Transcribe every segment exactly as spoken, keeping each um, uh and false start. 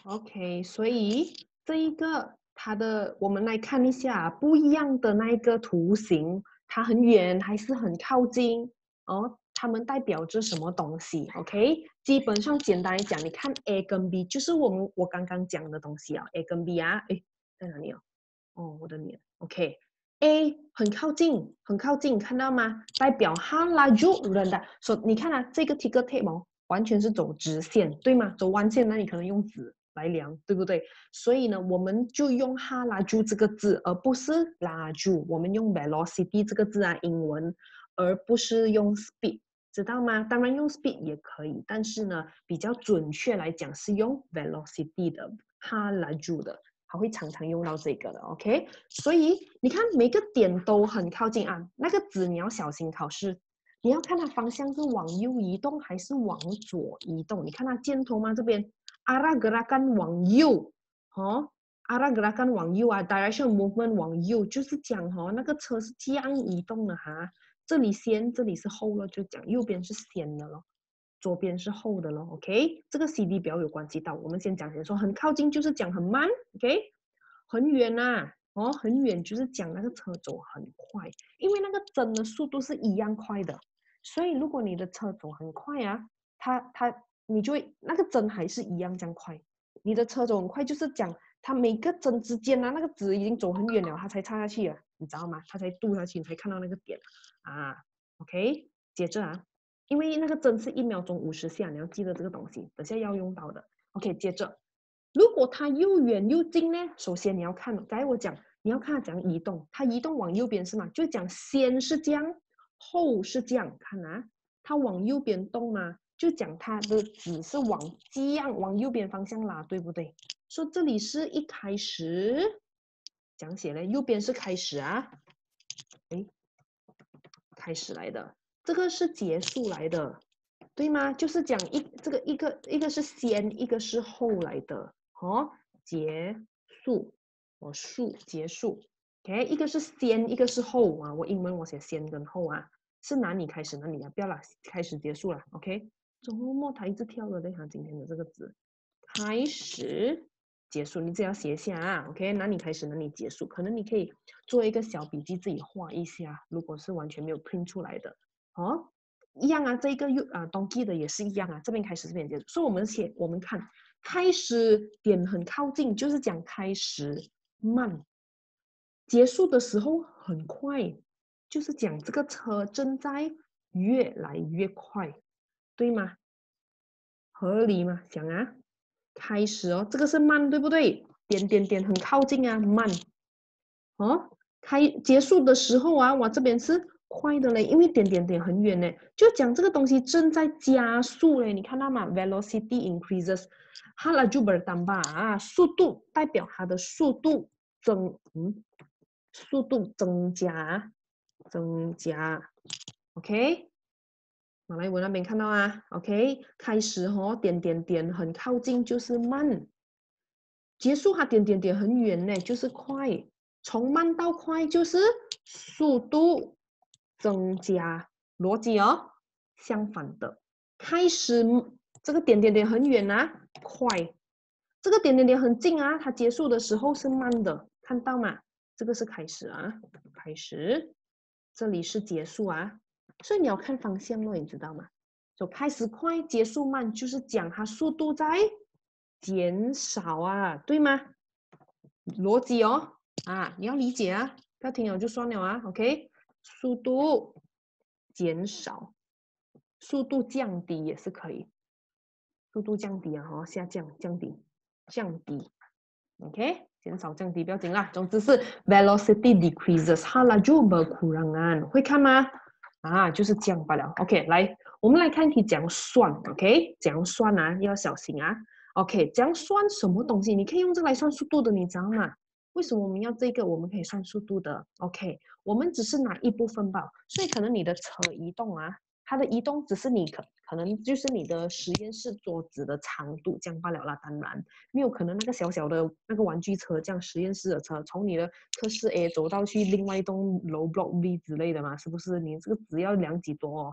OK，所以这一个它的，我们来看一下不一样的那一个图形，它很远还是很靠近哦？它们代表着什么东西 ？OK，基本上简单来讲，你看 A 跟 B 就是我们我刚刚讲的东西啊 ，A 跟 B 啊，诶，在哪里哦？哦，我的脸 ，OK。A 很靠近，很靠近，看到吗？代表它拉住人的，所以你看啊，这个 ticker tape 哦，完全是走直线，对吗？走弯线，那你可能用纸来量，对不对？所以呢，我们就用哈拉住这个字，而不是拉住。我们用 velocity 这个字啊，英文，而不是用 speed，知道吗？当然用 speed 也可以，但是呢，比较准确来讲是用 velocity 的哈拉住的。还会常常用到这个的 ，OK？所以你看每个点都很靠近啊，那个纸你要小心考试，你要看它方向是往右移动还是往左移动。你看它箭头吗？这边 arah gerakan 往右，哦 arah gerakan 往右啊 ，direction movement 往右，就是讲哦，那个车是这样移动的哈，这里先，这里是后了，就讲右边是先的咯。左边是后的咯 ，OK， 这个 C D 表有关系到，我们先讲先说，很靠近就是讲很慢 ，OK， 很远呐、啊，哦，很远就是讲那个车走很快，因为那个针的速度是一样快的，所以如果你的车走很快啊，它它你就会那个针还是一样这样快，你的车走很快就是讲它每个针之间啊，那个纸已经走很远了，它才插下去啊，你知道吗？它才渡下去，你才看到那个点啊 ，OK， 接着啊。因为那个针是一秒钟五十下，你要记得这个东西，等下要用到的。OK，接着，如果它又远又近呢？首先你要看，刚才我讲，你要看它怎样移动，它移动往右边是吗？就讲先是这样，后是这样，看啊，它往右边动嘛，就讲它的纸是往这样往右边方向拉，对不对？说这里是一开始，讲写嘞，右边是开始啊，哎，开始来的。这个是结束来的，对吗？就是讲一这个一个一个是先，一个是后来的，哦，结束，我束结束，OK， 一个是先，一个是后啊。我英文我写先跟后啊，是哪里开始哪里啊？不要啦，开始结束了 ，OK。周末他一直跳的，对哈，今天的这个字，开始结束，你只要写一下啊 ，OK， 哪里开始哪里结束，可能你可以做一个小笔记，自己画一下。如果是完全没有 print 出来的，哦，一样啊，这一个又啊 donkey 的也是一样啊，这边开始这边结束，所以我们写我们看开始点很靠近，就是讲开始慢，结束的时候很快，就是讲这个车正在越来越快，对吗？合理吗？想啊，开始哦，这个是慢，对不对？点点点很靠近啊，慢哦。开结束的时候啊，我这边是快的嘞，因为点点点很远呢，就讲这个东西正在加速嘞，你看到吗？Velocity increases，它来就 bertambah 啊，速度代表它的速度增，嗯，速度增加，增加，OK。马来文那边看到啊 ，OK， 开始哦，点点点很靠近就是慢，结束它点点点很远呢，就是快，从慢到快就是速度增加，逻辑哦，相反的，开始这个点点点很远啊，快，这个点点点很近啊，它结束的时候是慢的，看到吗？这个是开始啊，开始，这里是结束啊，所以你要看方向咯，你知道吗？就开始快，结束慢，就是讲它速度在减少啊，对吗？逻辑哦，啊，你要理解啊，不要听了就算了啊 ，OK？速度减少，速度降低也是可以，速度降低啊，哦，下降，降低，降低 ，OK？减少降低不要紧啦，总之是 velocity decreases，它拉就 berkurangan，会看吗？啊，就是这样罢了。OK，来，我们来看题怎样算。OK，怎样算啊？要小心啊。OK，怎样算什么东西？你可以用这来算速度的，你知道吗？为什么我们要这个？我们可以算速度的。OK，我们只是拿一部分吧，所以可能你的车移动啊，它的移动只是你可可能就是你的实验室桌子的长度这样罢了啦。当然，没有可能那个小小的那个玩具车这样实验室的车，从你的科室 A 走到去另外一栋楼 Block B 之类的嘛，是不是？你这个只要量几多哦？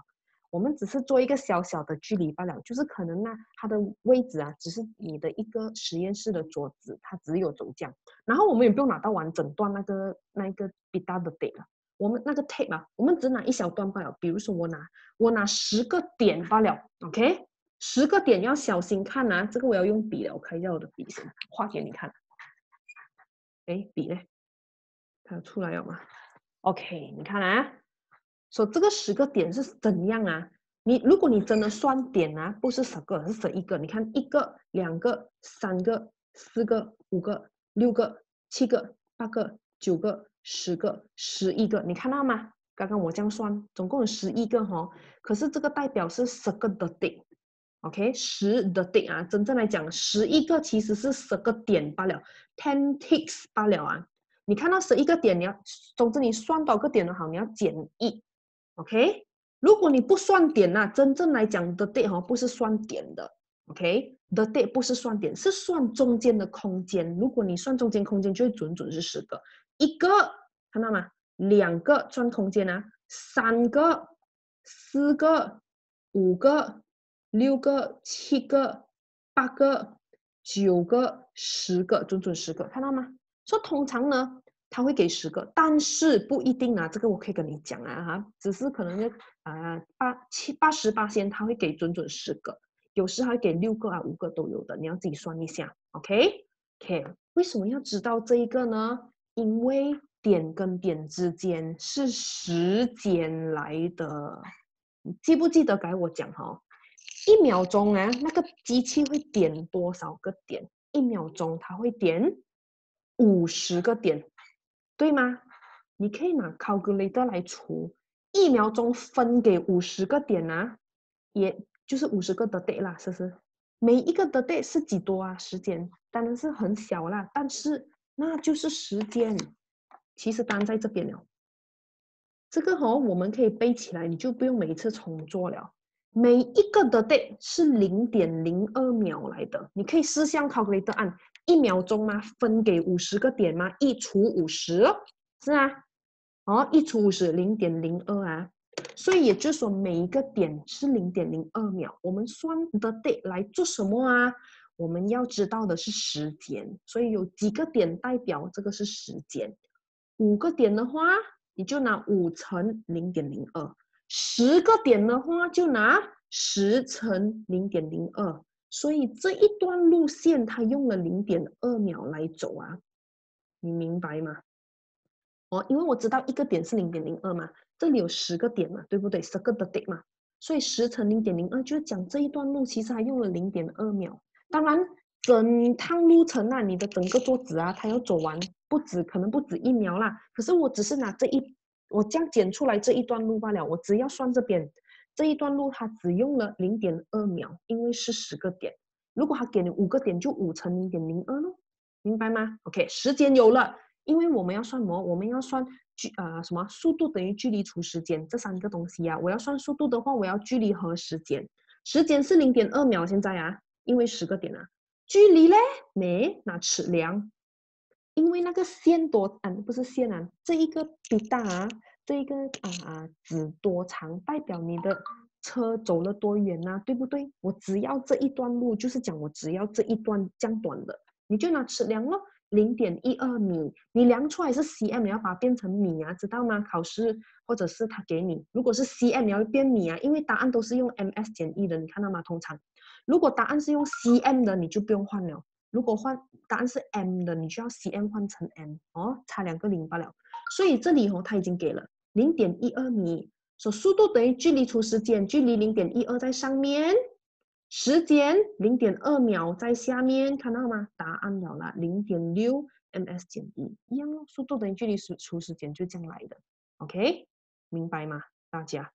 我们只是做一个小小的距离罢了，就是可能呢，它的位置啊，只是你的一个实验室的桌子，它只有走这样，然后我们也不用拿到完整段那个那一个 beta 的 date 了，我们那个 tape 啊，我们只拿一小段罢了。比如说我拿我拿十个点罢了 ，OK， 十个点要小心看啊，这个我要用笔了，我开一下我的笔先，画给你看。哎，笔呢？它出来了吗 ？OK， 你看啊。说、so, 这个十个点是怎样啊？你如果你真的算点啊，不是十个，是十一个。你看一个、两个、三个、四个、五个、六个、七个、八个、九个、十个、十一个，你看到吗？刚刚我这样算，总共有十一个哈、哦。可是这个代表是十个的点 ，OK， 十的点啊，真正来讲，十一个其实是十个点罢了 ，ten ticks 罢了啊。你看到十一个点，你要，总之你算多少个点都好，你要减一。OK， 如果你不算点呐、啊，真正来讲的 date 哈不是算点的 ，OK，the date 不是算点，是算中间的空间。如果你算中间空间，就会准准是十个，一个看到吗？两个算空间啊，三个、四个、五个、六个、七个、八个、九个、十个，准准十个，看到吗？说通常呢。他会给十个，但是不一定啊，这个我可以跟你讲啊哈，只是可能就啊八七八十八先他会给准准十个，有时还会给六个啊五个都有的，你要自己算一下 ，OK OK， 为什么要知道这一个呢？因为点跟点之间是时间来的，你记不记得该我讲哈、哦？一秒钟啊，那个机器会点多少个点？一秒钟它会点五十个点。对吗？你可以拿 calculator 来除，一秒钟分给五十个点啊，也就是五十个的 date 啦，是不是？每一个的 date 是几多啊？时间当然是很小啦，但是那就是时间。其实单在这边了，这个哦，我们可以背起来，你就不用每一次重做了。每一个的 date 是零点零二秒来的，你可以试想 calculator 按一秒钟吗？分给五十个点吗？一除五十，是啊，哦，一除五十，零点零二啊。所以也就是说，每一个点是零点零二秒。我们算的 date 来做什么啊？我们要知道的是时间，所以有几个点代表这个是时间。五个点的话，你就拿五乘零点零二；十个点的话，就拿十乘零点零二。所以这一段路线，它用了零点二秒来走啊，你明白吗？哦，因为我知道一个点是零点零二嘛，这里有十个点嘛，对不对？十个的 date 嘛，所以十乘零点零二就是讲这一段路其实还用了零点二秒。当然，整趟路程啊，你的整个桌子啊，它要走完不止，可能不止一秒啦。可是我只是拿这一，我这样剪出来这一段路罢了，我只要算这边这一段路，它只用了零点二秒，因为是十个点。如果它给你五个点，就五乘零点零二咯，明白吗 ？OK， 时间有了。因为我们要算什么？我们要算距呃什么速度等于距离除时间这三个东西啊。我要算速度的话，我要距离和时间。时间是零点二秒，现在啊，因为十个点啊。距离嘞，没拿尺量，因为那个线多啊，不是线啊，这一个比大啊，这一个啊指多长，代表你的车走了多远啊，对不对？我只要这一段路，就是讲我只要这一段这样短的，你就拿尺量咯。零点一二米，你量出来是 cm， 你要把它变成米啊，知道吗？考试或者是他给你，如果是 cm， 你要变米啊，因为答案都是用 ms 减一的，你看到吗？通常，如果答案是用 cm 的，你就不用换了；如果换答案是 m 的，你就要 cm 换成 m 哦，差两个零罢了。所以这里哦，它已经给了零点一二米，所、so, 速度等于距离除时间，距离零点一二在上面。时间零点二秒在下面，看到吗？答案了啦，零点六 ms 减一，一样咯。速度等于距离除时间，就这样来的。OK， 明白吗？大家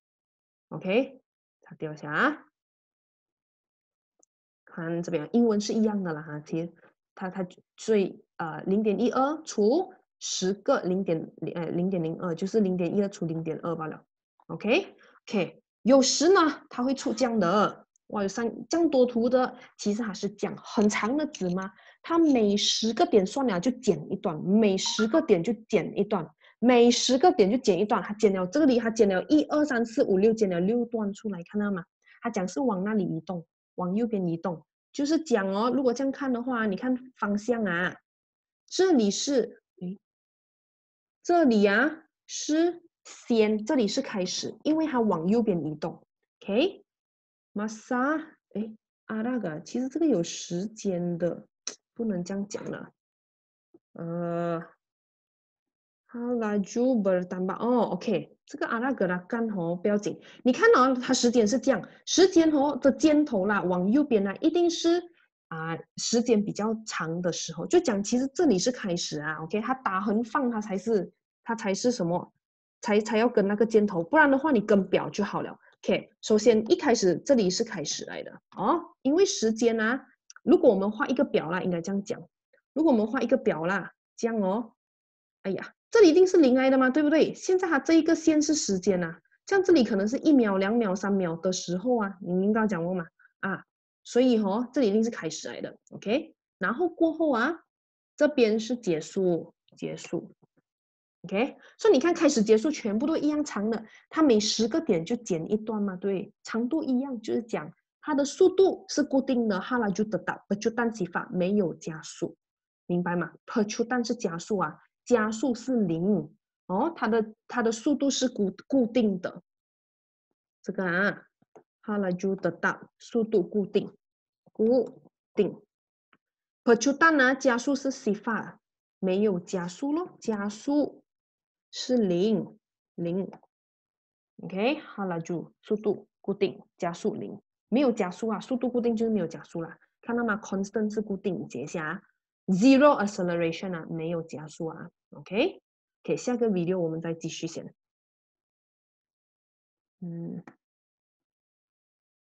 ？OK， 擦掉一下啊。看这边，英文是一样的啦哈，其实它它所以呃零点一二除十个零点呃零点零二就是零点一二除零点二罢了。OK OK， 有时呢它会出这样的。哇，有三这样多图的，其实还是讲很长的纸嘛。它每十个点算了就剪一段，每十个点就剪一段。 每十个点就剪一段，它剪了这里，它剪了一二三四五六，剪了六段出来，看到吗？它讲是往那里移动，往右边移动，就是讲哦，如果这样看的话，你看方向啊，这里是，诶，这里啊是先，这里是开始，因为它往右边移动 ，OK？ masa， 哎，啊那个，其实这个有时间的，不能这样讲了，呃。好，laju bertambah。哦，OK，这个阿拉格拉干哦，不要紧。你看哦，它时间是这样，时间哦的箭头啦，往右边呢，一定是啊、时间比较长的时候，就讲其实这里是开始啊，OK，它打横放它才是它才是什么，才才要跟那个箭头，不然的话你跟表就好了。OK，首先一开始这里是开始来的哦，因为时间啊，如果我们画一个表啦，应该这样讲，如果我们画一个表啦，这样哦。哎呀，这里一定是零来的嘛，对不对？现在它这一个线是时间呐、啊，像这里可能是一秒、两秒、三秒的时候啊，你应该讲过嘛？啊，所以哦，这里一定是开始来的 ，OK？然后过后啊，这边是结束，结束 ，OK？所以你看，开始、结束全部都一样长的，它每十个点就剪一段嘛，对，长度一样，就是讲它的速度是固定的，哈拉就得到，就单击法没有加速，明白吗？per 出但是加速啊。加速是零哦，它的它的速度是固固定的，这个啊，好了就得到速度固定，固定。percutan 呢，加速是 sifat， 没有加速咯，加速是零零 ，OK， 好了就速度固定，加速零，没有加速啊，速度固定就是没有加速啦，看到吗 ？constant 是固定，接下来 zero acceleration 啊，没有加速啊 ，OK。OK，下个 video 我们再继续先。嗯。